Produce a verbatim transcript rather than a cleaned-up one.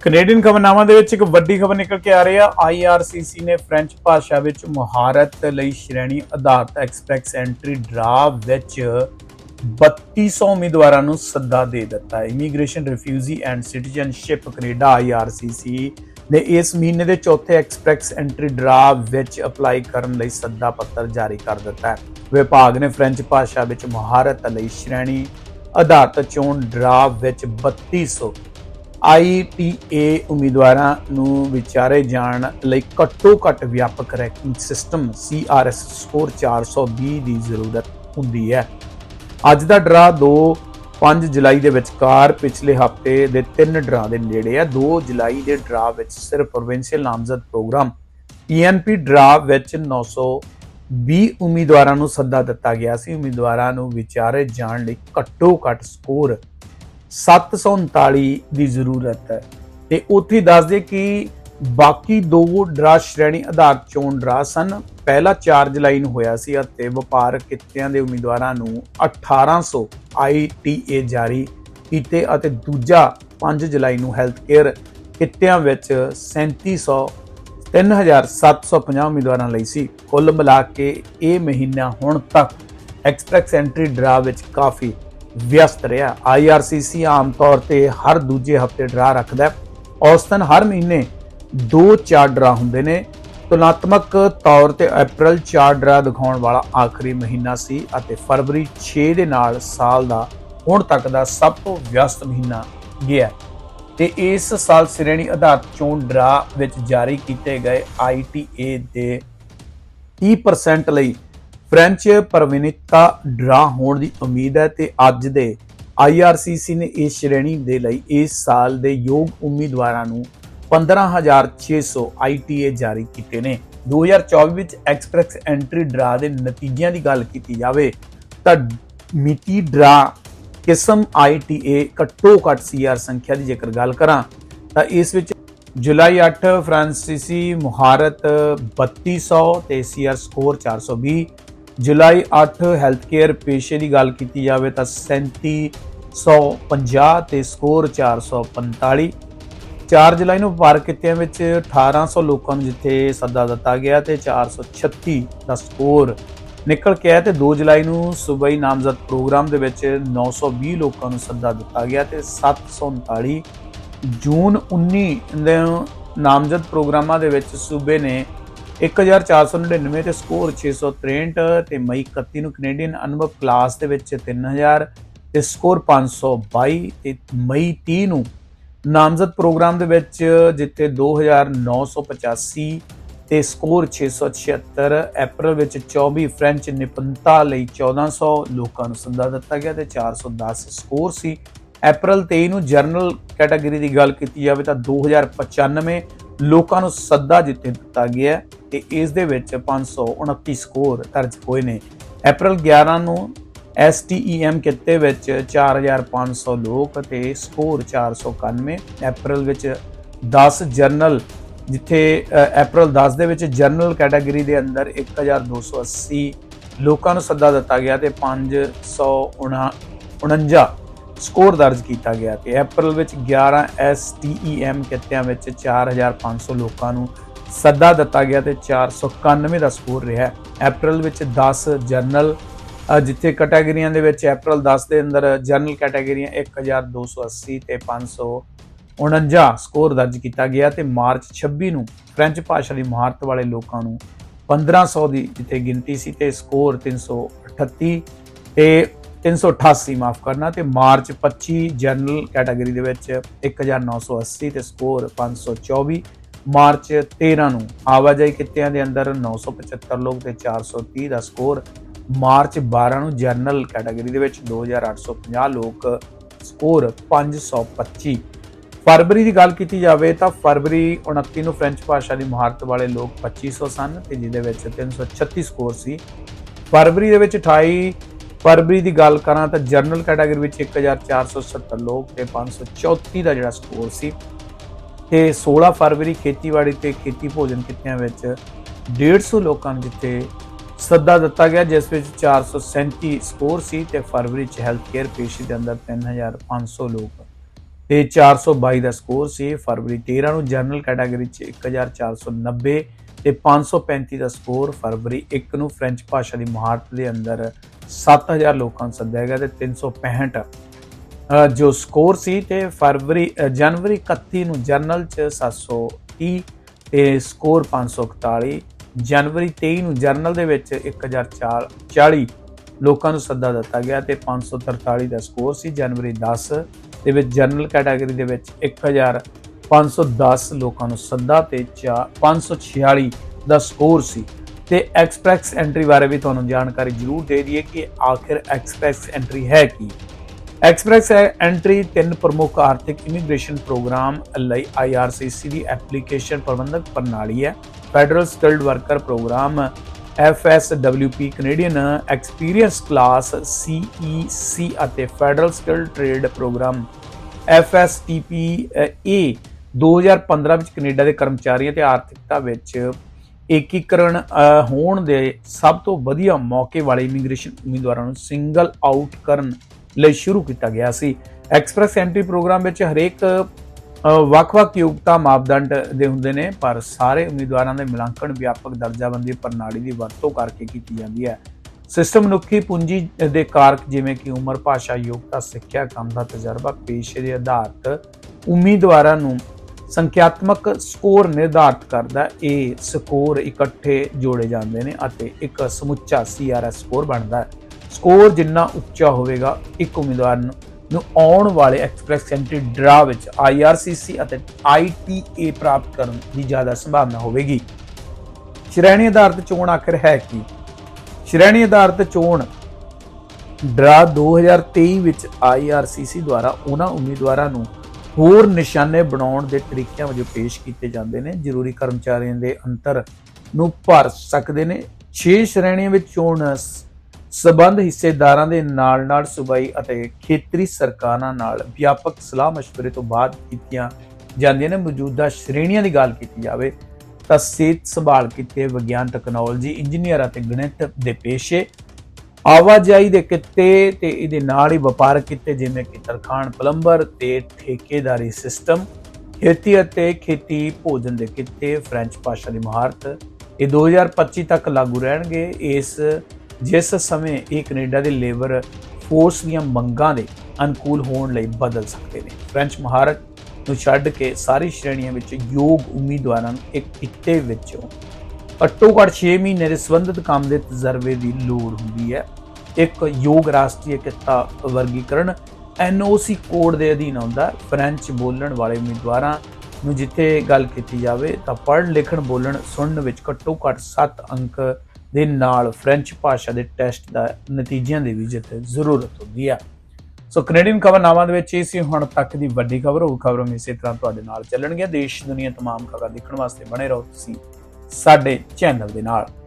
Canadian ਖਬਰਨਾਮਾ ਦੇ ਵਿੱਚ ਇੱਕ ਵੱਡੀ ਖਬਰ ਨਿਕਲ ਕੇ ਆ ਰਹੀ ਆ। ਆਈ ਆਰ ਸੀ ਸੀ ਨੇ ਫ੍ਰੈਂਚ ਭਾਸ਼ਾ ਵਿੱਚ ਮੁਹਾਰਤ ਲਈ ਸ਼੍ਰੇਣੀ ਆਧਾਰਿਤ ਐਕਸਪ੍ਰੈਸ ਐਂਟਰੀ ਡਰਾ ਵਿੱਚ ਬੱਤੀ ਸੌ ਉਮੀਦਵਾਰਾਂ ਨੂੰ ਸੱਦਾ ਦੇ ਦਿੱਤਾ ਹੈ। Immigration, refugee and citizenship Canada I R C C ਨੇ ਇਸ ਮਹੀਨੇ ਦੇ ਚੌਥੇ ਐਕਸਪ੍ਰੈਸ ਐਂਟਰੀ ਡਰਾ ਵਿੱਚ ਅਪਲਾਈ ਕਰਨ ਲਈ ਸੱਦਾ ਪੱਤਰ ਜਾਰੀ ਕਰ ਦਿੱਤਾ ਹੈ। ਵਿਭਾਗ ਨੇ ਫ੍ਰੈਂਚ ਭਾਸ਼ਾ ਵਿੱਚ ਮੁਹਾਰਤ ਲਈ ਸ਼੍ਰੇਣੀ ਆਧਾਰਿਤ ਚੋਣ ਡਰਾ ਵਿੱਚ ਬੱਤੀ ਸੌ ਆਈ ਟੀ ਏ ਉਮੀਦਵਾਰਾਂ ਨੂੰ ਵਿਚਾਰੇ ਜਾਣ ਲਈ ਘੱਟੋ ਘੱਟ ਵਿਆਪਕ ranking system C R S score ਚਾਰ ਸੌ ਵੀਹ ਦੀ ਜ਼ਰੂਰਤ ਹੁੰਦੀ ਹੈ। ਅੱਜ ਦਾ ਡਰਾ ਦੋ ਪੰਜ ਜੁਲਾਈ ਦੇ ਵਿਚਕਾਰ ਪਿਛਲੇ ਹਫ਼ਤੇ ਦੇ ਤਿੰਨ ਡਰਾ ਦੇ ਨੇੜੇ ਹੈ। ਦੋ ਜੁਲਾਈ ਦੇ ਡਰਾ ਵਿੱਚ ਸਿਰਫ ਪ੍ਰੋਵਿੰਸ਼ੀਅਲ ਨਾਮਜ਼ਦ ਪ੍ਰੋਗਰਾਮ ਪੀ ਐਨ ਪੀ ਡਰਾ ਵਿੱਚ ਨੌ ਸੌ ਵੀਹ ਉਮੀਦਵਾਰਾਂ ਨੂੰ ਸੱਦਾ ਦਿੱਤਾ ਗਿਆ ਸੀ। ਉਮੀਦਵਾਰਾਂ ਨੂੰ ਵਿਚਾਰੇ ਜਾਣ ਲਈ ਘੱਟੋ ਘੱਟ ਸਕੋਰ ਸੱਤ ਸੌ ਉਨਤਾਲੀ ਦੀ ਜ਼ਰੂਰਤ ਹੈ। ਤੇ ਉੱਥੇ ਦੱਸ ਦੇ ਕਿ ਬਾਕੀ ਦੋ ਡਰਾ ਸ਼੍ਰੇਣੀ ਆਧਾਰਿਤ ਚੋਣ ਡਰਾ ਸਨ। ਪਹਿਲਾ ਚਾਰ ਜੁਲਾਈ ਨੂੰ ਹੋਇਆ ਸੀ ਅਤੇ ਵਪਾਰਕ ਕਿੱਤਿਆਂ ਦੇ ਉਮੀਦਵਾਰਾਂ ਨੂੰ ਅਠਾਰਾਂ ਸੌ ਆਈ ਟੀ ਏ ਜਾਰੀ ਕੀਤੇ ਅਤੇ ਦੂਜਾ ਪੰਜ ਜੁਲਾਈ ਨੂੰ ਹੈਲਥ ਕੇਅਰ ਕਿੱਤਿਆਂ ਵਿੱਚ ਸੈਂਤੀ ਸੌ ਤਿੰਨ ਹਜ਼ਾਰ ਸੱਤ ਸੌ ਪੰਜਾਹ ਉਮੀਦਵਾਰਾਂ ਲਈ ਸੀ। ਕੁੱਲ ਮਿਲਾ ਕੇ ਇਹ ਮਹੀਨਾ ਹੁਣ ਤੱਕ ਐਕਸਪ੍ਰੈਸ ਐਂਟਰੀ ਡਰਾ ਵਿੱਚ ਕਾਫੀ ਵਿਅਸਤ ਰਿਹਾ। ਆਈ ਆਰ ਸੀ ਸੀ ਆਮ ਤੌਰ ਤੇ ਹਰ ਦੂਜੇ ਹਫ਼ਤੇ ਡਰਾ ਰੱਖਦਾ ਹੈ। ਔਸਤਨ ਹਰ ਮਹੀਨੇ ਦੋ ਚਾਰ ਡਰਾ ਹੁੰਦੇ ਨੇ। ਤੁਲਨਾਤਮਕ ਤੌਰ ਤੇ ਅਪ੍ਰੈਲ ਚਾਰ ਡਰਾ ਦਿਖਾਉਣ ਵਾਲਾ ਆਖਰੀ ਮਹੀਨਾ ਸੀ ਅਤੇ ਫਰਵਰੀ ਛੇ ਦੇ ਨਾਲ ਸਾਲ ਦਾ ਹੁਣ ਤੱਕ ਦਾ ਸਭ ਤੋਂ ਵਿਅਸਤ ਮਹੀਨਾ ਗਿਆ। ਤੇ ਇਸ ਸਾਲ ਸ਼੍ਰੇਣੀ ਆਧਾਰਿਤ ਚੋਣ ਡਰਾ ਵਿੱਚ ਜਾਰੀ ਕੀਤੇ ਗਏ ਆਈ ਟੀ ਏ ਦੇ ਤੀਹ ਪਰਸੈਂਟ ਲਈ ਫ੍ਰੈਂਚ ਪ੍ਰਵੀਨਤਾ ਡਰਾ ਹੋਣ ਦੀ ਉਮੀਦ ਹੈ। ਤੇ ਅੱਜ ਦੇ ਆਈ ਆਰ ਸੀ ਸੀ ਨੇ ਇਸ ਸ਼੍ਰੇਣੀ ਦੇ ਲਈ ਇਸ ਸਾਲ ਦੇ ਯੋਗ ਉਮੀਦਵਾਰਾਂ ਨੂੰ ਪੰਦਰਾਂ ਹਜ਼ਾਰ ਛੇ ਸੌ ਆਈ ਟੀ ਏ ਜਾਰੀ ਕੀਤੇ ਨੇ। ਦੋ ਹਜ਼ਾਰ ਚੌਵੀ ਵਿੱਚ ਐਕਸਪ੍ਰੈਸ ਐਂਟਰੀ ਡਰਾ ਦੇ ਨਤੀਜਿਆਂ ਦੀ ਗੱਲ ਕੀਤੀ ਜਾਵੇ ਤਾਂ ਮਿਤੀ ਡਰਾ ਕਿਸਮ ਆਈ ਟੀ ਏ ਘੱਟੋ ਘੱਟ ਸੀ ਆਰ ਸੰਖਿਆ ਦੀ ਜੇਕਰ ਗੱਲ ਕਰਾਂ ਤਾਂ ਇਸ ਵਿੱਚ ਜੁਲਾਈ ਅੱਠ ਫ੍ਰਾਂਸੀਸੀ ਮੁਹਾਰਤ ਬੱਤੀ ਸੌ ਤੇ ਸੀ ਆਰ ਸਕੋਰ ਚਾਰ ਸੌ ਵੀਹ। ਜੁਲਾਈ ਅੱਠ ਹੈਲਥ ਕੇਅਰ ਪੇਸ਼ੇ ਦੀ ਗੱਲ ਕੀਤੀ ਜਾਵੇ ਤਾਂ ਸੈਂਤੀ ਸੌ ਪੰਜਾਹ ਤੇ ਸਕੋਰ ਚਾਰ ਸੌ ਪੰਤਾਲੀ। ਚਾਰ ਜੁਲਾਈ ਨੂੰ ਵਪਾਰਕ ਕਿੱਤਿਆਂ ਵਿੱਚ ਅਠਾਰਾਂ ਸੌ ਲੋਕਾਂ ਨੂੰ ਜਿੱਥੇ ਸੱਦਾ ਦਿੱਤਾ ਗਿਆ ਤੇ ਚਾਰ ਸੌ ਛੱਤੀ ਦਾ ਸਕੋਰ ਨਿਕਲ ਕੇ ਆਇਆ। ਤੇ ਦੋ ਜੁਲਾਈ ਨੂੰ ਸੂਬਾਈ ਨਾਮਜ਼ਦ ਪ੍ਰੋਗਰਾਮ ਦੇ ਵਿੱਚ ਨੌ ਸੌ ਵੀਹ ਲੋਕਾਂ ਨੂੰ ਸੱਦਾ ਦਿੱਤਾ ਗਿਆ ਤੇ ਸੱਤ ਸੌ ਉਨਤਾਲੀ। ਜੂਨ ਉੱਨੀ ਦੇ ਨਾਮਜ਼ਦ ਪ੍ਰੋਗਰਾਮਾਂ ਦੇ ਵਿੱਚ ਸੂਬੇ ਨੇ ਇੱਕ ਹਜ਼ਾਰ ਚਾਰ ਸੌ ਨੜਿਨਵੇਂ ਤੇ ਸਕੋਰ ਛੇ ਸੌ ਤਰੇਂਹਠ ਤੇ ਮਈ ਇਕੱਤੀ ਨੂੰ ਕੈਨੇਡੀਅਨ ਅਨੁਭਵ ਕਲਾਸ ਦੇ ਵਿੱਚ ਤਿੰਨ ਹਜ਼ਾਰ ਤੇ ਸਕੋਰ ਪੰਜ ਸੌ ਬਾਈ ਤੇ ਮਈ ਤੀਹ ਨੂੰ ਨਾਮਜ਼ਦ ਪ੍ਰੋਗਰਾਮ ਦੇ ਵਿੱਚ ਜਿੱਥੇ ਦੋ ਹਜ਼ਾਰ ਨੌ ਸੌ ਪਚਾਸੀ ਤੇ ਸਕੋਰ ਛੇ ਸੌ ਛਿਅੱਤਰ। ਅਪ੍ਰੈਲ ਵਿੱਚ ਚੌਵੀ ਫ੍ਰੈਂਚ ਨਿਪੁੰਨਤਾ ਲਈ ਚੌਦਾਂ ਸੌ ਲੋਕਾਂ ਨੂੰ ਸੱਦਾ ਦਿੱਤਾ ਗਿਆ ਤੇ ਚਾਰ ਸੌ ਦਸ ਸਕੋਰ ਸੀ। ਅਪ੍ਰੈਲ ਤੇਈ ਨੂੰ ਜਰਨਲ ਕੈਟਾਗਰੀ ਦੀ ਗੱਲ ਕੀਤੀ ਜਾਵੇ ਤਾਂ ਦੋ ਹਜ਼ਾਰ ਪਚਾਨਵੇਂ ਲੋਕਾਂ ਨੂੰ ਸੱਦਾ ਜਿੱਥੇ ਦਿੱਤਾ ਗਿਆ ਤੇ ਇਸ ਦੇ ਵਿੱਚ ਪੰਜ ਸੌ ਉਨੱਤੀ ਸਕੋਰ ਦਰਜ ਹੋਏ ਨੇ। ਅਪ੍ਰੈਲ ਗਿਆਰਾਂ ਨੂੰ ਐਸ ਟੀ ਈ ਐਮ ਕਿੱਤੇ ਵਿੱਚ ਚਾਰ ਹਜ਼ਾਰ ਪੰਜ ਸੌ ਲੋਕ ਤੇ ਸਕੋਰ ਚਾਰ ਸੌ ਇਕਾਨਵੇਂ। ਅਪ੍ਰੈਲ ਵਿੱਚ ਦਸ ਜਰਨਲ ਜਿੱਥੇ ਅਪ੍ਰੈਲ ਦਸ ਦੇ ਵਿੱਚ ਜਰਨਲ ਕੈਟਾਗਰੀ ਦੇ ਅੰਦਰ ਇੱਕ ਹਜ਼ਾਰ ਦੋ ਸੌ ਅੱਸੀ ਲੋਕਾਂ ਨੂੰ ਸੱਦਾ ਦਿੱਤਾ ਗਿਆ ਤੇ ਪੰਜ ਸੌ ਉਣੰਜਾ ਸਕੋਰ ਦਰਜ ਕੀਤਾ ਗਿਆ। ਤੇ ਅਪ੍ਰੈਲ ਵਿੱਚ ਗਿਆਰਾਂ ਐਸ ਟੀ ਈ ਐਮ ਕਿੱਤਿਆਂ ਵਿੱਚ ਚਾਰ ਹਜ਼ਾਰ ਪੰਜ ਸੌ ਲੋਕਾਂ ਨੂੰ ਸੱਦਾ ਦਿੱਤਾ ਗਿਆ ਤੇ ਚਾਰ ਸੌ ਇਕਾਨਵੇਂ ਦਾ ਸਕੋਰ ਰਿਹਾ। ਅਪ੍ਰੈਲ ਵਿੱਚ ਦਸ ਜਰਨਲ ਜਿੱਥੇ ਕੈਟਾਗਰੀਆਂ ਦੇ ਵਿੱਚ ਅਪ੍ਰੈਲ ਦਸ ਦੇ ਅੰਦਰ ਜਰਨਲ ਕੈਟਾਗਰੀਆਂ ਇੱਕ ਹਜ਼ਾਰ ਦੋ ਸੌ ਅੱਸੀ ਤੇ ਪੰਜ ਸੌ ਉਣੰਜਾ ਸਕੋਰ ਦਰਜ ਕੀਤਾ ਗਿਆ। ਤੇ ਮਾਰਚ ਛੱਬੀ ਨੂੰ ਫ੍ਰੈਂਚ ਭਾਸ਼ਾ ਦੀ ਮੁਹਾਰਤ ਵਾਲੇ ਲੋਕਾਂ ਨੂੰ ਪੰਦਰਾਂ ਸੌ ਦੀ ਜਿੱਥੇ ਗਿਣਤੀ ਸੀ ਤੇ ਸਕੋਰ ਤਿੰਨ ਸੌ ਅਠੱਤੀ ਤੇ ਤਿੰਨ ਸੌ ਅਠਾਸੀ ਮਾਫ ਕਰਨਾ। ਤੇ ਮਾਰਚ ਪੱਚੀ ਜਰਨਲ ਕੈਟਾਗਰੀ ਦੇ ਵਿੱਚ ਇੱਕ ਹਜ਼ਾਰ ਨੌ ਸੌ ਅੱਸੀ ਤੇ ਸਕੋਰ ਪੰਜ ਸੌ ਚੌਵੀ। ਮਾਰਚ ਤੇਰਾਂ ਨੂੰ ਆਵਾਜਾਈ ਕਿੱਤਿਆਂ ਦੇ ਅੰਦਰ ਨੌ ਸੌ ਪਚੱਤਰ ਲੋਕ ਤੇ ਚਾਰ ਸੌ ਤੀਹ ਦਾ ਸਕੋਰ। ਮਾਰਚ ਬਾਰਾਂ ਨੂੰ ਜਰਨਲ ਕੈਟਾਗਰੀ ਦੇ ਵਿੱਚ ਦੋ ਹਜ਼ਾਰ ਅੱਠ ਸੌ ਪੰਜਾਹ ਲੋਕ ਸਕੋਰ ਪੰਜ ਸੌ ਪੱਚੀ। ਫਰਵਰੀ ਦੀ ਗੱਲ ਕੀਤੀ ਜਾਵੇ ਤਾਂ ਫਰਵਰੀ ਉਨੱਤੀ ਨੂੰ ਫ੍ਰੈਂਚ ਭਾਸ਼ਾ ਦੀ ਮੁਹਾਰਤ ਵਾਲੇ ਲੋਕ ਪੱਚੀ ਸੌ ਸਨ ਤੇ ਜਿਹਦੇ ਵਿੱਚ ਤਿੰਨ ਸੌ ਛੱਤੀ ਸਕੋਰ ਸੀ। ਫਰਵਰੀ ਦੇ ਵਿੱਚ ਅਠਾਈ ਫਰਵਰੀ ਦੀ ਗੱਲ ਕਰਾਂ ਤਾਂ ਜਰਨਲ ਕੈਟਾਗਰੀ ਵਿੱਚ ਇੱਕ ਹਜ਼ਾਰ ਚਾਰ ਸੌ ਸੱਤਰ ਲੋਕ ਤੇ ਪੰਜ ਸੌ ਚੌਂਤੀ ਦਾ ਜਿਹੜਾ ਸਕੋਰ ਸੀ। ਤੇ ਸੋਲਾਂ ਫਰਵਰੀ ਖੇਤੀਬਾੜੀ ਤੇ ਖੇਤੀ ਭੋਜਨ ਕਿੱਤਿਆਂ ਵਿੱਚ ਡੇਢ ਸੌ ਲੋਕਾਂ ਨੂੰ ਜਿੱਥੇ ਸੱਦਾ ਦਿੱਤਾ ਗਿਆ ਜਿਸ ਵਿੱਚ ਚਾਰ ਸੌ ਸੈਂਤੀ ਸਕੋਰ ਸੀ। ਤੇ ਫਰਵਰੀ ਚ ਹੈਲਥ ਕੇਅਰ ਪੇਸ਼ੀ ਦੇ ਅੰਦਰ ਤਿੰਨ ਹਜ਼ਾਰ ਪੰਜ ਸੌ ਲੋਕ ਤੇ ਚਾਰ सौ बाई ਦਾ ਸਕੋਰ ਸੀ। ਫਰਵਰੀ तेरह ਨੂੰ ਜਨਰਲ ਕੈਟਾਗਰੀ 'ਚ एक हज़ार चार सौ नब्बे ਤੇ पाँच सौ पैंतीस ਦਾ ਸਕੋਰ। ਫਰਵਰੀ एक ਨੂੰ ਫ੍ਰੈਂਚ ਭਾਸ਼ਾ ਦੀ ਮੁਹਾਰਤ ਦੇ ਅੰਦਰ सत्त हज़ार ਲੋਕਾਂ ਨੂੰ सद्या ਗਿਆ ਤੇ तीन सौ पैंसठ जो ਸਕੋਰ ਸੀ। ਤੇ ਫਰਵਰੀ जनवरी इकतीस ਨੂੰ ਜਨਰਲ 'ਚ सात सौ तीस ਤੇ ਸਕੋਰ पाँच सौ इकतालीस। जनवरी तेईस ਨੂੰ ਜਰਨਲ ਦੇ ਵਿੱਚ एक हज़ार चालीस ਲੋਕਾਂ ਨੂੰ ਸੱਦਾ ਦਿੱਤਾ ਗਿਆ ਤੇ पाँच सौ तरतालीस ਦਾ ਸਕੋਰ ਸੀ। ਜਨਵਰੀ दस ਦੇ ਵਿੱਚ ਜਨਰਲ ਕੈਟਾਗਰੀ ਦੇ ਵਿੱਚ एक हज़ार पाँच सौ दस ਲੋਕਾਂ ਨੂੰ ਸੱਦਾ ਤੇ पाँच सौ छियालीस ਦਾ ਸਕੋਰ ਸੀ। ਤੇ ਐਕਸਪ੍ਰੈਸ ਐਂਟਰੀ ਬਾਰੇ ਵੀ ਤੁਹਾਨੂੰ ਜਾਣਕਾਰੀ ਜ਼ਰੂਰ ਦੇ ਦਈਏ ਕਿ ਆਖਿਰ ਐਕਸਪ੍ਰੈਸ ਐਂਟਰੀ ਹੈ ਕੀ। ਐਕਸਪ੍ਰੈਸ ਐਂਟਰੀ ਤਿੰਨ ਪ੍ਰਮੁੱਖ ਆਰਥਿਕ ਇਮੀਗ੍ਰੇਸ਼ਨ ਪ੍ਰੋਗਰਾਮ ਲਈ I R C C the application ਪ੍ਰਬੰਧਕ ਪ੍ਰਣਾਲੀ ਹੈ। Federal skilled worker program F S W P Canadian experience class C E C ਅਤੇ federal skilled trade program F S T P ਏ दो हज़ार पंद्रह ਵਿੱਚ ਕੈਨੇਡਾ ਦੇ ਕਰਮਚਾਰੀਆਂ ਤੇ ਆਰਥਿਕਤਾ ਵਿੱਚ ਏਕੀਕਰਨ ਹੋਣ ਦੇ ਸਭ ਤੋਂ ਵਧੀਆ ਮੌਕੇ ਵਾਲੇ ਇਮੀਗ੍ਰੇਸ਼ਨ ਉਮੀਦਵਾਰਾਂ ਨੂੰ ਸਿੰਗਲ ਆਊਟ ਕਰਨ ਲਈ ਸ਼ੁਰੂ ਕੀਤਾ ਗਿਆ ਸੀ। ਐਕਸਪ੍ਰੈਸ ਐਂਟਰੀ ਪ੍ਰੋਗਰਾਮ ਵਿੱਚ ਹਰੇਕ ਵੱਖ-ਵੱਖ ਯੋਗਤਾ ਮਾਪਦੰਡ ਦੇ ਹੁੰਦੇ ਨੇ, ਪਰ ਸਾਰੇ ਉਮੀਦਵਾਰਾਂ ਦੇ ਮੁਲਾਂਕਣ ਵਿਆਪਕ ਦਰਜਾਬੰਦੀ ਪ੍ਰਣਾਲੀ ਦੀ ਵਰਤੋਂ ਕਰਕੇ ਕੀਤੀ ਜਾਂਦੀ ਹੈ। ਸਿਸਟਮ ਮਨੁੱਖੀ ਪੂੰਜੀ ਦੇ ਕਾਰਕ ਜਿਵੇਂ ਕਿ ਉਮਰ, ਭਾਸ਼ਾ, ਯੋਗਤਾ, ਸਿੱਖਿਆ, ਕੰਮ ਦਾ ਤਜਰਬਾ, ਪੇਸ਼ੇ ਦੇ ਆਧਾਰਿਤ ਉਮੀਦਵਾਰਾਂ ਨੂੰ ਸੰਖਿਆਤਮਕ ਸਕੋਰ ਨਿਰਧਾਰਿਤ ਕਰਦਾ। ਇਹ ਸਕੋਰ ਇਕੱਠੇ ਜੋੜੇ ਜਾਂਦੇ ਨੇ ਅਤੇ ਇੱਕ ਸਮੁੱਚਾ ਸੀ ਆਰ ਐਸ ਸਕੋਰ ਬਣਦਾ ਹੈ। ਸਕੋਰ ਜਿੰਨਾ ਉੱਚਾ ਹੋਵੇਗਾ, ਇੱਕ ਉਮੀਦਵਾਰ ਨੂੰ ਨੂੰ ਆਉਣ ਵਾਲੇ ਐਕਸਪ੍ਰੈਸ ਐਂਟਰੀ ਡਰਾ ਵਿੱਚ आई आर सी सी ਅਤੇ आई टी ए ਪ੍ਰਾਪਤ ਕਰਨ ਦੀ ਜ਼ਿਆਦਾ ਸੰਭਾਵਨਾ ਹੋਵੇਗੀ। ਸ਼੍ਰੇਣੀ ਆਧਾਰਿਤ ਚੋਣ ਆਖਿਰ ਹੈ ਕੀ? ਸ਼੍ਰੇਣੀ ਆਧਾਰਿਤ ਚੋਣ ਡਰਾ दो हज़ार तेईस ਵਿੱਚ आई आर सी सी ਦੁਆਰਾ ਉਹਨਾਂ ਉਮੀਦਵਾਰਾਂ ਨੂੰ ਹੋਰ ਨਿਸ਼ਾਨੇ ਬਣਾਉਣ ਦੇ ਤਰੀਕਿਆਂ ਵਜੋਂ ਪੇਸ਼ ਕੀਤੇ ਜਾਂਦੇ ਨੇ। ਜ਼ਰੂਰੀ ਕਰਮਚਾਰੀਆਂ ਦੇ ਅੰਤਰ ਨੂੰ ਭਰ ਸਕਦੇ ਨੇ। ਛੇ ਸ਼੍ਰੇਣੀਆਂ ਵਿੱਚ ਚੋਣ ਸਬੰਧ ਹਿੱਸੇਦਾਰਾਂ ਦੇ ਨਾਲ ਨਾਲ ਸੂਬਾਈ ਅਤੇ ਖੇਤਰੀ ਸਰਕਾਰਾਂ ਨਾਲ ਵਿਆਪਕ ਸਲਾਹ ਮਸ਼ਵਰੇ ਤੋਂ ਬਾਅਦ ਕੀਤੀਆਂ ਜਾਂਦੀਆਂ ਨੇ। ਮੌਜੂਦਾ ਸ਼੍ਰੇਣੀਆਂ ਦੀ ਗੱਲ ਕੀਤੀ ਜਾਵੇ ਤਾਂ ਸਿਹਤ ਸੰਭਾਲ ਕਿੱਤੇ, ਵਿਗਿਆਨ, ਟੈਕਨੋਲੋਜੀ, ਇੰਜੀਨੀਅਰ ਅਤੇ ਗਣਿਤ ਦੇ ਪੇਸ਼ੇ, ਆਵਾਜਾਈ ਦੇ ਕਿੱਤੇ ਤੇ ਇਹਦੇ ਨਾਲ ਹੀ ਵਪਾਰਕ ਕਿੱਤੇ ਜਿਵੇਂ ਕਿ ਤਰਖਾਣ, ਪਲੰਬਰ ਤੇ ਠੇਕੇਦਾਰੀ ਸਿਸਟਮ, ਖੇਤੀ ਅਤੇ ਖੇਤੀ ਭੋਜਨ ਦੇ ਕਿੱਤੇ, ਫ੍ਰੈਂਚ ਭਾਸ਼ਾ ਦੀ ਮੁਹਾਰਤ ਇਹ दो हज़ार पच्चीस ਤੱਕ ਲਾਗੂ ਰਹਿਣਗੇ। ਇਸ ਜਿਸ ਸਮੇਂ ਇਹ ਕੈਨੇਡਾ ਦੇ ਲੇਬਰ ਫੋਰਸ ਦੀਆਂ ਮੰਗਾਂ ਦੇ ਅਨੁਕੂਲ ਹੋਣ ਲਈ ਬਦਲ ਸਕਦੇ ਨੇ। ਫ੍ਰੈਂਚ ਮੁਹਾਰਤ ਨੂੰ ਛੱਡ ਕੇ ਸਾਰੀ ਸ਼੍ਰੇਣੀਆਂ ਵਿੱਚ ਯੋਗ ਉਮੀਦਵਾਰਾਂ ਨੂੰ ਇੱਕ ਕਿੱਤੇ ਵਿੱਚੋਂ ਘੱਟੋ ਘੱਟ छह ਮਹੀਨੇ ਦੇ ਸੰਬੰਧਿਤ ਕੰਮ ਦੇ ਤਜਰਬੇ ਦੀ ਲੋੜ ਹੁੰਦੀ ਹੈ। ਇੱਕ ਯੋਗ ਰਾਸ਼ਟਰੀ ਕਿੱਤਾ ਵਰਗੀਕਰਨ ਐਨ ਓ ਸੀ ਕੋਡ ਦੇ ਅਧੀਨ ਆਉਂਦਾ। ਫ੍ਰੈਂਚ ਬੋਲਣ ਵਾਲੇ ਉਮੀਦਵਾਰਾਂ ਨੂੰ ਜਿੱਥੇ ਗੱਲ ਕੀਤੀ ਜਾਵੇ ਤਾਂ ਪੜ੍ਹਨ, ਲਿਖਣ, ਬੋਲਣ, ਸੁਣਨ ਵਿੱਚ ਘੱਟੋ ਘੱਟ ਸੱਤ ਅੰਕ ਦੇ ਨਾਲ ਫ੍ਰੈਂਚ ਭਾਸ਼ਾ ਦੇ ਟੈਸਟ ਦਾ ਨਤੀਜਿਆਂ ਦੀ ਵੀ ਜਿੱਥੇ ਜ਼ਰੂਰਤ ਹੁੰਦੀ ਹੈ। ਸੋ ਕੈਨੇਡੀਅਨ ਖਬਰਨਾਮਾ ਦੇ ਵਿੱਚ ਇਹ ਸੀ ਹੁਣ ਤੱਕ ਦੀ ਵੱਡੀ ਖਬਰ। ਉਹ ਖਬਰਾਂ ਇਸੇ ਤਰ੍ਹਾਂ ਤੁਹਾਡੇ ਨਾਲ ਚੱਲਣਗੀਆਂ। ਦੇਸ਼ ਦੁਨੀਆ ਤਮਾਮ ਖਬਰਾਂ ਦੇਖਣ ਵਾਸਤੇ ਬਣੇ ਰਹੋ ਤੁਸੀਂ ਸਾਡੇ ਚੈਨਲ ਦੇ ਨਾਲ।